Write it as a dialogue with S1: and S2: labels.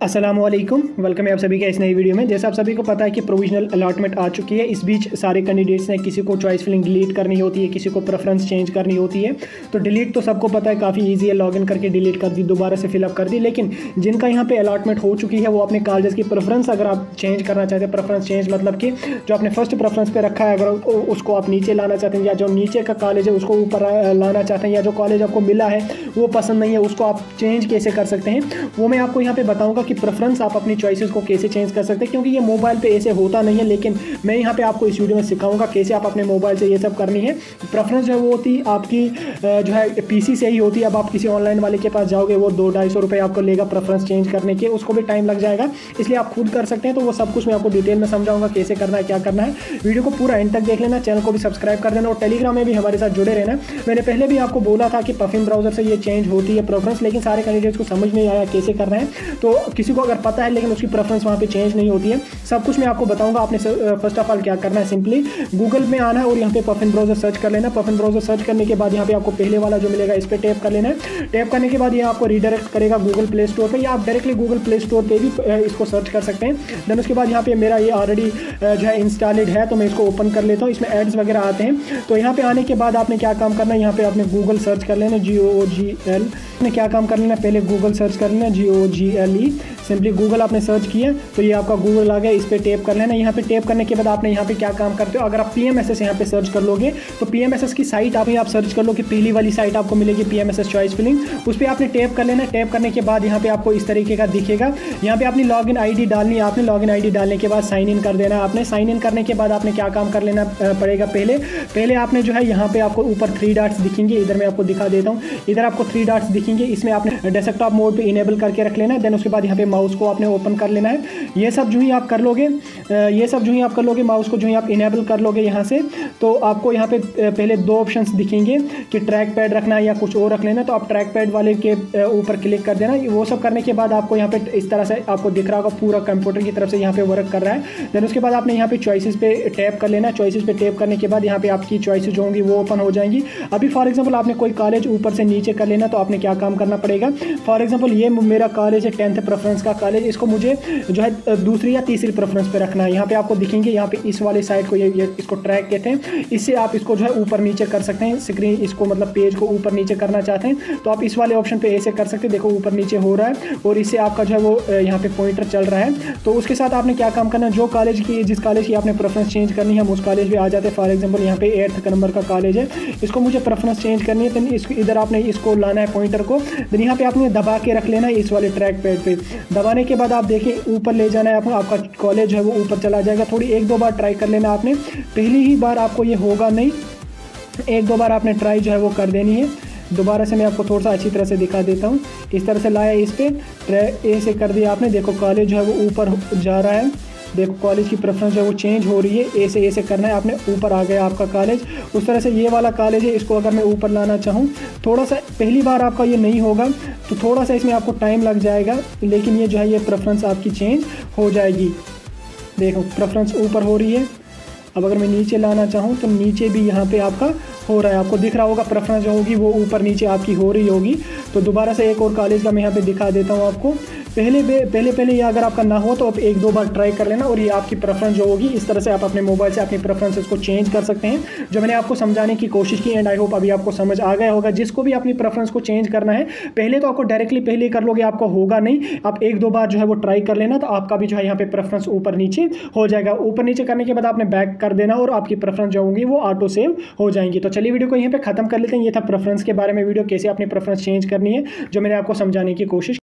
S1: अस्सलामुअलैकुम, वेलकम है आप सभी का इस नई वीडियो में। जैसा आप सभी को पता है कि प्रोविजनल अलॉटमेंट आ चुकी है। इस बीच सारे कैंडिडेट्स ने किसी को चॉइस फिलिंग डिलीट करनी होती है, किसी को प्रेफरेंस चेंज करनी होती है। तो डिलीट तो सबको पता है, काफ़ी ईजी है, लॉगिन करके डिलीट कर दी, दोबारा से फिलअप कर दी। लेकिन जिनका यहाँ पे अलॉटमेंट हो चुकी है वो अपने कॉलेज की प्रेफरेंस अगर आप चेंज करना चाहते हैं, प्रेफरेंस चेंज मतलब कि जो आपने फर्स्ट प्रेफरेंस पे रखा है अगर उसको आप नीचे लाना चाहते हैं, या जो नीचे का कॉलेज है उसको ऊपर लाना चाहते हैं, या जो कॉलेज आपको मिला है वो पसंद नहीं है उसको आप चेंज कैसे कर सकते हैं, वो मैं आपको यहाँ पे बताऊँगा कि प्रेफरेंस आप अपनी चॉइसेस को कैसे चेंज कर सकते हैं। क्योंकि ये मोबाइल पे ऐसे होता नहीं है, लेकिन मैं यहाँ पे आपको इस वीडियो में सिखाऊंगा कैसे आप अपने मोबाइल से ये सब करनी है। प्रेफरेंस जो है वो होती आपकी जो है पीसी से ही होती है। अब आप किसी ऑनलाइन वाले के पास जाओगे वो 200-250 रुपये आपको लेगा प्रेफरेंस चेंज करने के, उसको भी टाइम लग जाएगा, इसलिए आप खुद कर सकते हैं। तो वो सब कुछ मैं आपको डिटेल में समझाऊंगा कैसे करना है, क्या करना है। वीडियो को पूरा एंड तक देख लेना, चैनल को भी सब्सक्राइब कर देना और टेलीग्राम में भी हमारे साथ जुड़े रहना। मैंने पहले भी आपको बोला था कि पफिन ब्राउजर से ये चेंज होती है प्रेफरेंस, लेकिन सारे कैंडिडेट्स को समझ नहीं आया कैसे करना है। तो किसी को अगर पता है लेकिन उसकी प्रेफरेंस वहाँ पे चेंज नहीं होती है, सब कुछ मैं आपको बताऊंगा। आपने फर्स्ट ऑफ ऑल क्या करना है, सिंपली गूगल में आना है और यहाँ पे पफिन ब्राउजर सर्च कर लेना। पफिन ब्राउजर सर्च करने के बाद यहाँ पे आपको पहले वाला जो मिलेगा इस पर टैप कर लेना है। टैप करने के बाद ये आपको रीडायरेक्ट करेगा गूगल प्ले स्टोर पे, या आप डायरेक्टली गूगल प्ले स्टोर पे भी इसको सर्च कर सकते हैं। देन उसके बाद यहाँ पे मेरा ये ऑलरेडी जो है इंस्टॉलेड है, तो मैं इसको ओपन कर लेता हूँ। इसमें एड्स वगैरह आते हैं, तो यहाँ पे आने के बाद आपने क्या काम करना है, यहाँ पे आपने गूगल सर्च कर लेना, GOOGL। आपने क्या काम कर लेना, पहले गूगल सर्च कर लेना, GOOGLE। सिंपली गूगल आपने सर्च किया तो ये आपका गूगल आ गया, इस पर टैप कर लेना। यहाँ पे टैप करने के बाद आपने यहाँ पे क्या काम करते हो, अगर आप PMSS यहाँ पे सर्च कर लोगे तो PMSS की साइट आप सर्च कर लो कि पहली वाली साइट आपको मिलेगी PMSS चॉइस फिलिंग, उस पर आपने टैप कर लेना। टैप करने के बाद यहाँ पे आपको इस तरीके का दिखेगा। यहाँ पे अपनी लॉगिन ID डालनी है, आपने लॉगिन ID डालने के बाद साइन इन कर देना। आपने साइन इन करने के बाद आपने क्या काम कर लेना पड़ेगा, पहले आपने जो है यहाँ पे आपको ऊपर 3 डॉट्स दिखेंगे, इधर मैं आपको दिखा देता हूँ। इधर आपको 3 डॉट्स दिखेंगे, इसमें आपने डेस्कटॉप मोड पे इनेबल करके रख लेना है। देन उसके बाद यहाँ पे माउस को आपने ओपन कर लेना है। ये सब जो ही आप कर लोगे, माउस को जो ही आप इनेबल कर लोगे यहाँ से, तो आपको यहाँ पे पहले 2 ऑप्शंस दिखेंगे कि ट्रैक पैड रखना है या कुछ और रख लेना। तो आप ट्रैक पैड वाले के ऊपर क्लिक कर देना। वो सब करने के बाद आपको यहाँ पे इस तरह से आपको दिख रहा होगा पूरा कंप्यूटर की तरफ से यहाँ पे वर्क कर रहा है। देन उसके बाद आपने यहाँ पे चॉइसेस पे टैप कर लेना। चॉइसेस पे टैप करने के बाद यहाँ पे आपकी चॉइसेस जो होंगी वो ओपन हो जाएंगी। अभी फॉर एग्जाम्पल आपने कोई कॉलेज ऊपर से नीचे कर लेना, तो आपने क्या काम करना पड़ेगा, फॉर एग्जाम्पल ये मेरा कॉलेज है 10th प्रेफरेंस का कॉलेज, इसको मुझे जो है दूसरी या तीसरी प्रेफरेंस पे रखना है। यहाँ पे आपको दिखेंगे, यहाँ पे इस वाले साइड को ये इसको ट्रैक कहते हैं। इससे आप इसको जो है ऊपर नीचे कर सकते हैं, स्क्रीन इसको मतलब पेज को ऊपर नीचे करना चाहते हैं तो आप इस वाले ऑप्शन पे ऐसे कर सकते हैं। देखो ऊपर नीचे हो रहा है और इससे आपका जो है वो यहाँ पे पॉइंटर चल रहा है। तो उसके साथ आपने क्या काम करना है, जो कॉलेज की जिस कॉलेज की आपने प्रेफरेंस चेंज करनी है हम उस कॉलेज पे आ जाते हैं। फॉर एग्जाम्पल यहाँ पे 8th नंबर का कॉलेज है, इसको मुझे प्रेफरेंस चेंज करनी है, तो इधर आपने इसको लाना है पॉइंटर को। देन यहाँ पे आपने दबा के रख लेना है इस वाले ट्रैक पैड पे। दबाने के बाद आप देखिए ऊपर ले जाना है आपका कॉलेज है वो ऊपर चला जाएगा। थोड़ी 1-2 बार ट्राई कर लेना आपने, पहली ही बार आपको ये होगा नहीं, 1-2 बार आपने ट्राई जो है वो कर देनी है। दोबारा से मैं आपको थोड़ा सा अच्छी तरह से दिखा देता हूँ। इस तरह से लाया, इस पर ऐसे कर दिया आपने, देखो कॉलेज जो है वो ऊपर जा रहा है, देखो कॉलेज की प्रेफरेंस जो है वो चेंज हो रही है। ऐसे करना है आपने, ऊपर आ गया आपका कॉलेज। उस तरह से ये वाला कॉलेज है, इसको अगर मैं ऊपर लाना चाहूँ, थोड़ा सा पहली बार आपका ये नहीं होगा तो थोड़ा सा इसमें आपको टाइम लग जाएगा, लेकिन ये जो है ये प्रेफरेंस आपकी चेंज हो जाएगी। देखो प्रेफरेंस ऊपर हो रही है। अब अगर मैं नीचे लाना चाहूँ तो नीचे भी यहाँ पे आपका हो रहा है, आपको दिख रहा होगा प्रेफरेंस जो होगी वो ऊपर नीचे आपकी हो रही होगी। तो दोबारा से एक और कॉलेज का मैं यहाँ पे दिखा देता हूँ आपको। पहले ये अगर आपका ना हो तो आप 1-2 बार ट्राई कर लेना और ये आपकी प्रेफरेंस जो होगी इस तरह से आप अपने मोबाइल से अपनी प्रेफरेंसेस को चेंज कर सकते हैं, जो मैंने आपको समझाने की कोशिश की। एंड आई होप अभी आपको समझ आ गया होगा। जिसको भी अपनी प्रेफरेंस को चेंज करना है, पहले तो आपको डायरेक्टली पहले कर लोगे, आपको होगा नहीं, आप 1-2 बार जो है वो ट्राई कर लेना, तो आपका भी जो है यहाँ पे प्रेफरेंस ऊपर नीचे हो जाएगा। ऊपर नीचे करने के बाद आपने बैक कर देना और आपकी प्रेफरेंस जो होंगी वो ऑटो सेव हो जाएंगी। तो चलिए वीडियो को यहीं पे खत्म कर लेते हैं। ये था प्रेफरेंस के बारे में वीडियो, कैसे अपनी प्रेफरेंस चेंज करनी है, जो मैंने आपको समझाने की कोशिश